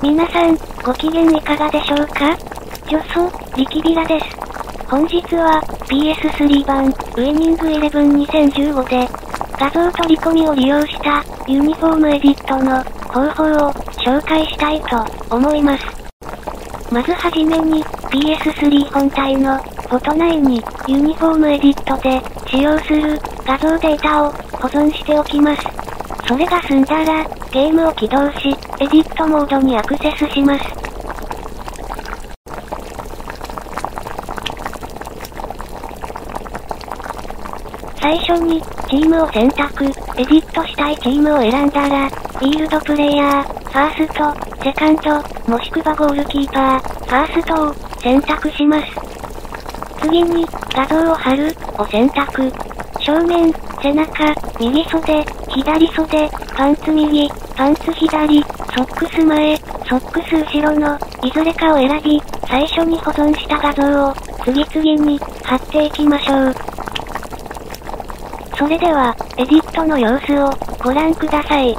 皆さん、ご機嫌いかがでしょうか？ジョソ、リキビラです。本日は、PS3 版、ウィニングイレブン2015で、画像取り込みを利用した、ユニフォームエディットの、方法を、紹介したいと、思います。まずはじめに、PS3 本体の、フォト内に、ユニフォームエディットで、使用する、画像データを、保存しておきます。それが済んだら、ゲームを起動し、エディットモードにアクセスします。最初に、チームを選択、エディットしたいチームを選んだら、フィールドプレイヤー、ファースト、セカンド、もしくはゴールキーパー、ファーストを、選択します。次に、画像を貼る、を選択。正面、背中、右袖、左袖、パンツ右、パンツ左、ソックス前、ソックス後ろの、いずれかを選び、最初に保存した画像を、次々に、貼っていきましょう。それでは、エディットの様子を、ご覧ください。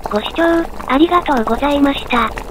ご視聴、ありがとうございました。